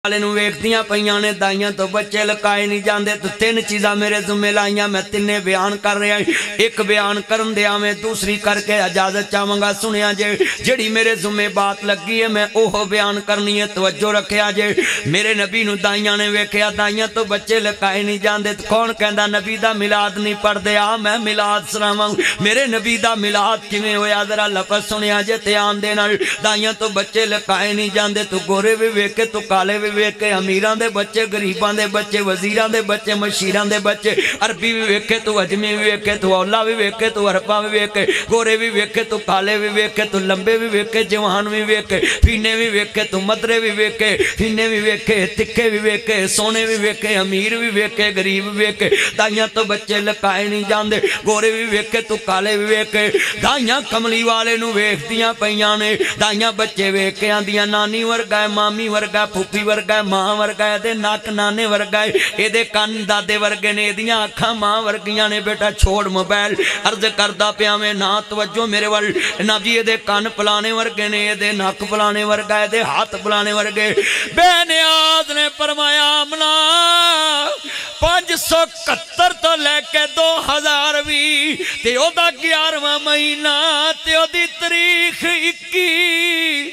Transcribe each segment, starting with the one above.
والے نو ویکھدیاں پیاں نے دائیاں تو بچے لکائے نہیں جاندے تو تین چیزاں میرے ذمہ لائیاں میں تینے بیان کر رہا ہوں ایک بیان کرن دیا میں دوسری کر کے اجازت چاہوں گا سنیا جے جڑی میرے ذمہ بات لگی ہے میں اوہ بیان کرنی ہے توجہ رکھیا جے میرے نبی نو دائیاں نے ویکھیا دائیاں تو بچے لکائے نہیں جاندے تو کون کہندا نبی دا میلاد نہیں پڑھ دے آ میں میلاد سناواں میرے نبی دا میلاد کیویں ہویا ذرا لفظ سنیا جے دھیان دے نال دائیاں تو بچے لکائے نہیں جاندے تو گورے بھی ویکھے تو کالے بھی ویکھے امیران دے بچے غریبان دے بچے وزیران دے بچے مشیران دے بچے عربی بھی ویکھے تو اجمی بھی ویکھے تو اولا بھی ویکھے تو عربا بھی ویکھے گورے بھی ویکھے تو کالے بھی ویکھے تو لمبے بھی ویکھے جوان بھی ویکھے پینے بھی ویکھے تو مدرے بھی ویکھے پینے بھی ویکھے تکے بھی ویکھے سونے بھی ویکھے امیر بھی ویکھے غریب بھی ویکھے دائیاں تو بچے لکائے نہیں جاندے گورے بھی ویکھے تو کالے بھی ویکھے دائیاں کملی والے نو ویکھدیاں پیاں نے دائیاں بچے ویکھے آندیاں نانی ورگا ہے مامی ورگا ہے پھوپھی ورگا ہے ماں ورگا ہے دے ناک نانے ورگا ہے اے دے کان دادے ورگے نے دیاں آنکھاں ماں ورگیاں نے بیٹا چھوڑ موبائل عرض کردہ پیا میں نا توجہ میرے وال نبی دے کان پلانے ورگے نے دے ناک پلانے ورگا ہے دے ہاتھ پلانے ورگے بے نیاز نے فرمایا آمنا 571 تو لے کے 2020 تے او دا 11واں مہینہ تے او دی تاریخ 21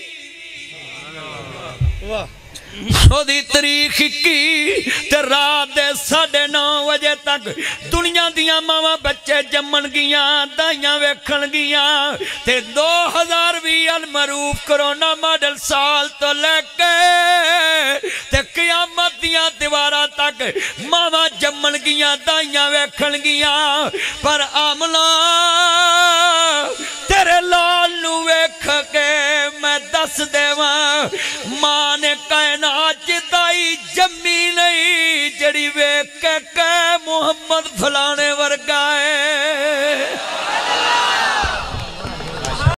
او دی تاریخ 21 تے رات دے 9:30 بجے تک دنیا دیاں ماواں بچے جمن گیاں دائیاں ویکھن گیاں تے 2020 المعروف کرونا ماڈل سال تو لے کے تے قیامت دیاں دیواراں تک ماواں جمن گیاں دائیاں ویکھن گیاں پر آملا تیرے لال نو ویکھ کے میں دس دیواں ماں نے کائنات جدائی جمی نہیں جڑی ویکھ کے محمد فلانے